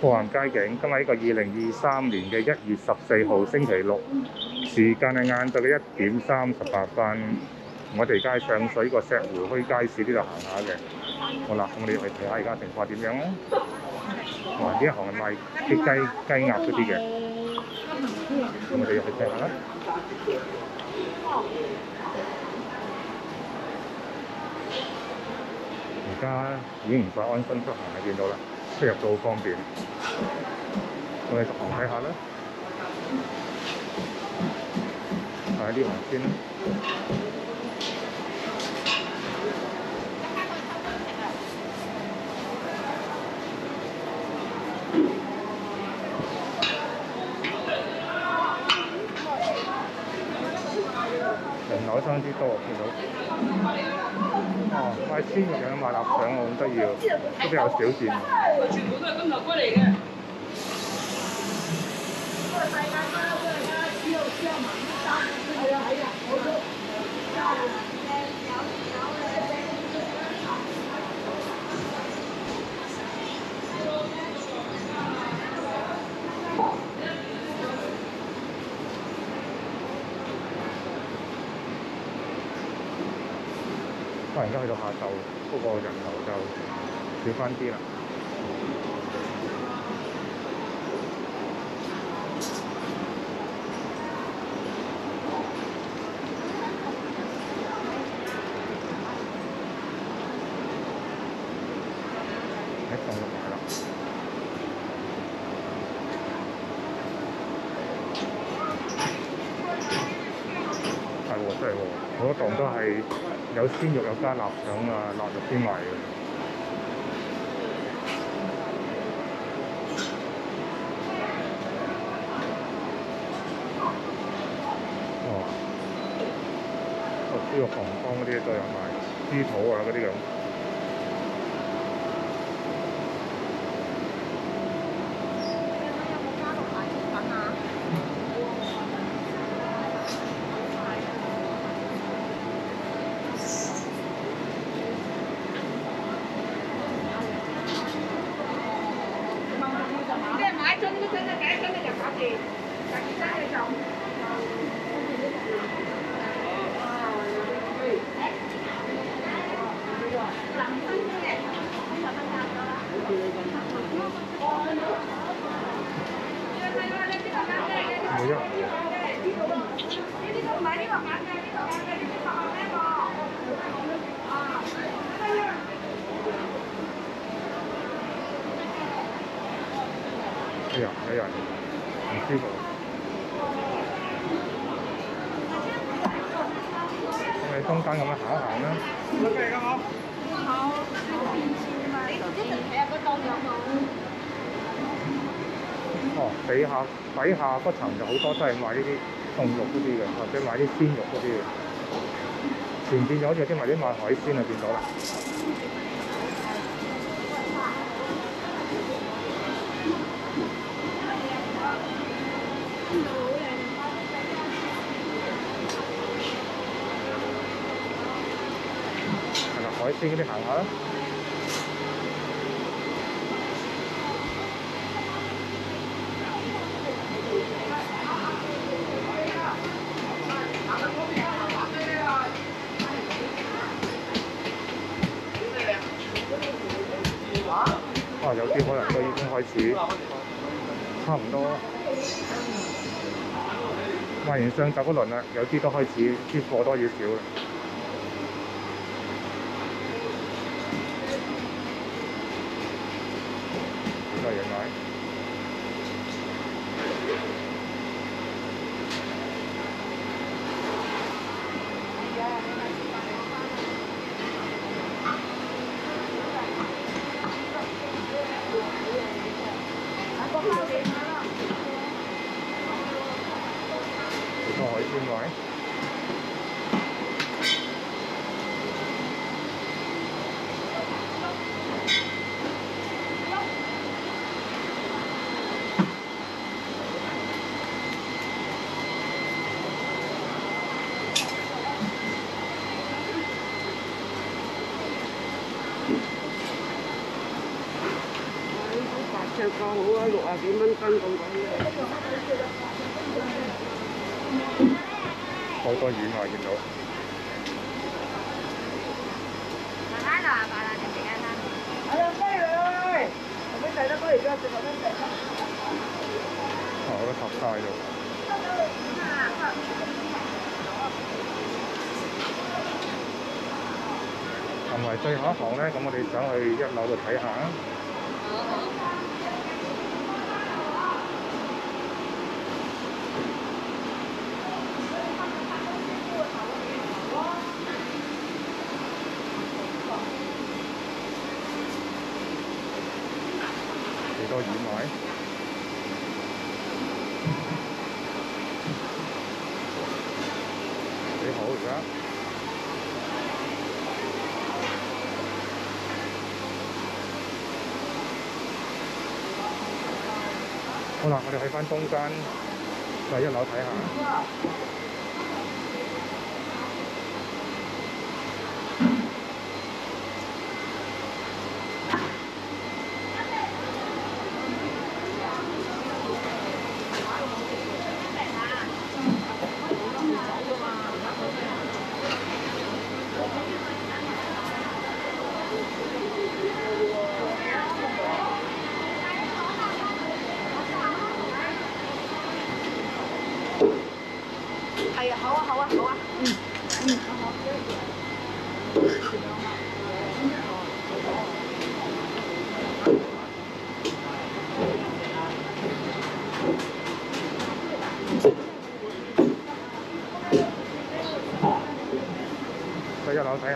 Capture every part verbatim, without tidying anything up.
步行街景，今日呢個二零二三年嘅一月十四號星期六，時間係晏晝嘅一點三十八分。我哋而家喺上水個石湖墟街市呢度行下嘅。好啦，咁我哋去睇下而家情況點樣啦。哇！呢一行係賣啲雞雞鴨嗰啲嘅，咁我哋入去睇下啦。而家已經唔再安心出行啦，見到啦，出入都好方便。我哋逐行睇下啦，睇下呢行先啦。人流相當之多，見到。哦，賣鮮肉有賣臘腸喎，好得意喎，都比較少見。全部都係金頭龜嚟嘅。突然間去到下晝，嗰個人流就少翻啲啦。喺檔度買啦。係喎，真係喎，好多檔都係。有鮮肉有加臘腸啊、臘肉先賣嘅。哦，個豬肉膀胱嗰啲都有賣，豬肚啊嗰啲咁。冇一哎呀，哎呀，唔舒服。我哋中間咁樣行一行啦。乜嘢㗎好？好。哦，底下底下嗰層就好多都係賣呢啲凍肉嗰啲嘅，或者賣啲鮮肉嗰啲嘅。前邊就好似有啲賣啲賣海鮮啊，見到啦。係啦，海鮮嗰啲行下啦。啊，有啲可能都已經開始差唔多賣完上晝嗰輪啦，有啲都開始啲貨多要少啦。好多嘢買。好多海鮮位。 隻價好啊，六啊幾蚊斤咁鬼嘅。 好多魚啊，見到。 麻辣啦，麻辣定幾間啦？ 係啊，雞嚟，後尾第得雞而家食後尾第。 哦，我都插晒咗。同埋最後一行咧，咁我哋想去一樓度睇下。幾多魚賣？幾好而家。好啦，我哋去翻中間，就一樓睇下。 係啊，好啊，好啊，好啊。嗯嗯，好好。 去一樓睇下。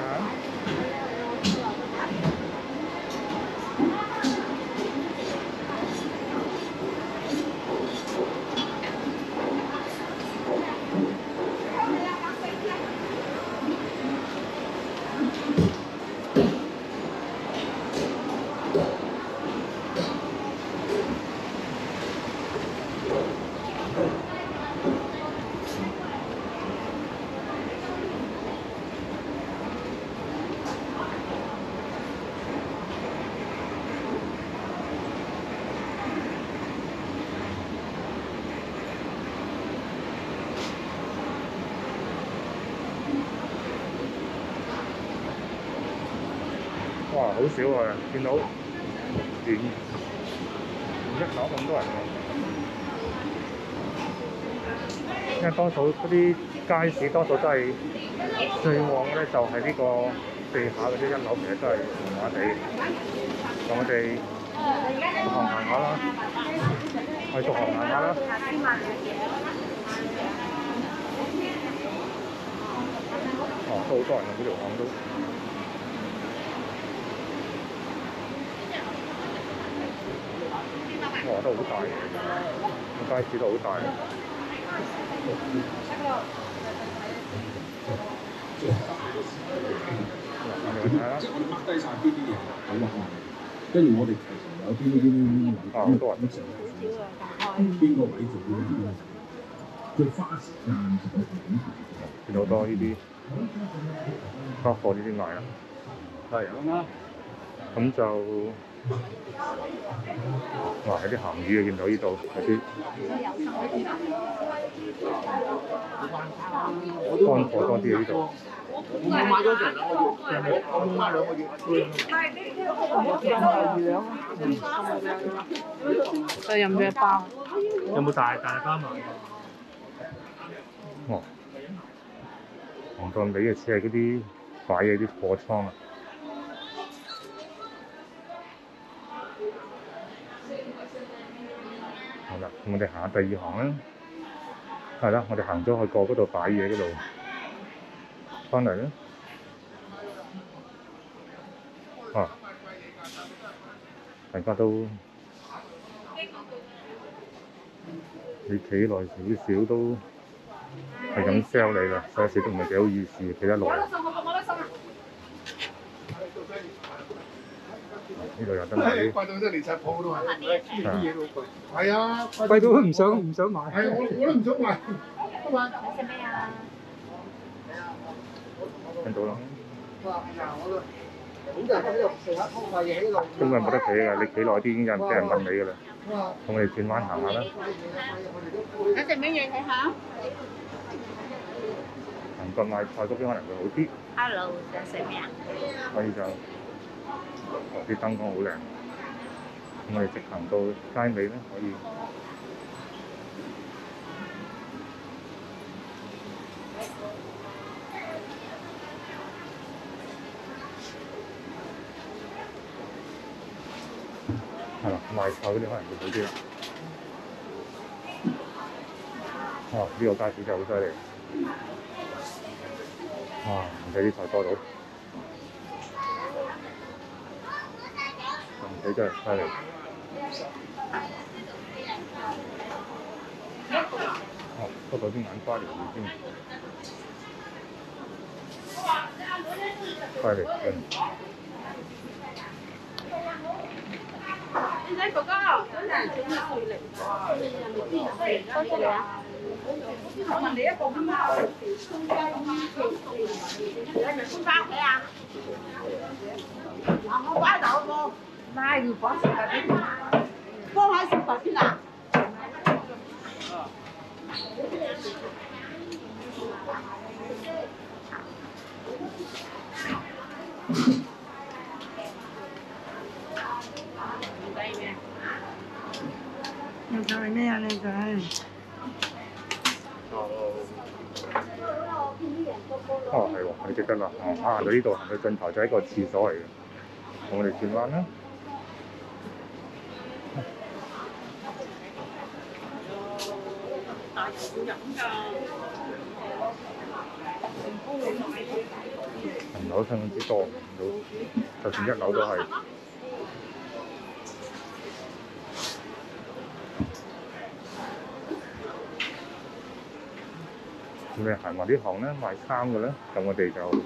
哇，好少啊！見到連一樓咁多人喎，因為多數嗰啲街市多數都係最旺咧，就係呢個地下嗰啲一樓，其實都係麻麻地。咁我哋逐行行下啦，我哋逐行行下啦。哦，都好多人啊！呢條巷都。哇，都好大，個街市都好大。我哋去睇下。 即係我哋 mark 低晒邊啲嘢喺落去，跟住我哋其實有邊啲邊啲位， 好多人。 邊個位做邊啲，佢花時間就見到好多呢啲百貨呢啲賣啦。係咁啦。咁就哇，有啲鹹魚啊！見到呢度有啲乾貨多啲啊！呢度。 我買咗成兩個月，我冇買兩個月。 再飲咗一包。 有冇大大包埋？ 哦，紅檔尾嘅似係嗰啲擺嘅啲貨倉啊。好啦，咁我哋行下第二行啦。係啦，我哋行咗去過嗰度擺嘢嗰度，翻嚟啦。啊，大家都你企耐少少都係咁 sell 你啦，有時都唔係幾好意思，企得耐。呢度有得買。 貴到真係連晒鋪都係，啲嘢都貴。係啊，貴貴到唔想唔想買。 係我我都唔想買。不買。 你食咩啊？ 聽到啦。 哇！嗱，我都咁就喺度成日鋪塊嘢喺度。 根本冇得企㗎，你企耐啲已經有人俾人問你㗎啦。 哇！ 咁我哋轉彎行下啦， 有食乜嘢睇下行過買菜嗰邊可能會好啲， ？Hello，想食咩啊？ 所以就哦啲燈光好靚。咁我哋直行到街尾咧，可以。係啦，賣菜嗰啲可能會好啲啦。哇！呢、個街市真係好犀利。哇！唔使啲菜多到，唔使真係犀利。哦，不過啲眼花繚亂添，犀利真。 靚仔哥哥，多謝你啊！我問你一個啫嘛，你咪搬翻屋企啊？啊，我擺走咯，買條果食白邊，幫下食白邊啊！ 靚仔係咩啊？靚仔？ 哦，係喎，我哋記得啦。哦，行到呢度，行到盡頭就係一個廁所嚟嘅。咁我哋轉彎啦。人樓相當之多，就算一樓都係。咁你行埋呢行咧，賣衫嘅咧，咁我哋就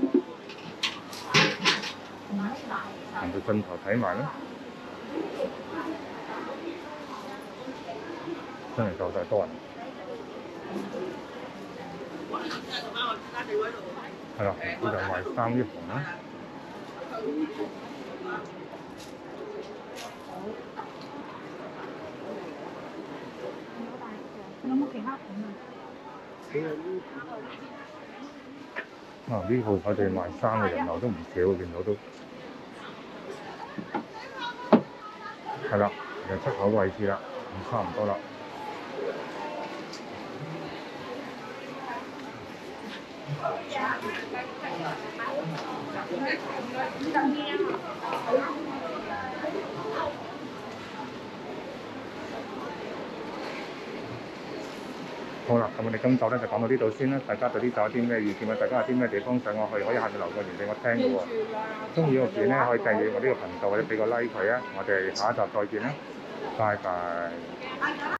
行到盡頭睇埋啦。真係夠晒多人。係啦，呢度賣衫呢行啦。 有冇其他款啊？ 啊！呢鋪我哋賣衫嘅人流都唔少喎，見到都係啦，就出口位置啦，咁差唔多啦。好啦，咁我哋今集咧就講到呢度先啦。大家對呢集有啲咩意見啊？大家有啲咩地方想我去，可以下面留個言俾我聽嘅喎。中意個片咧，可以訂閱我呢個頻道或者俾個 like 佢啊。我哋下一集再見啦，拜拜。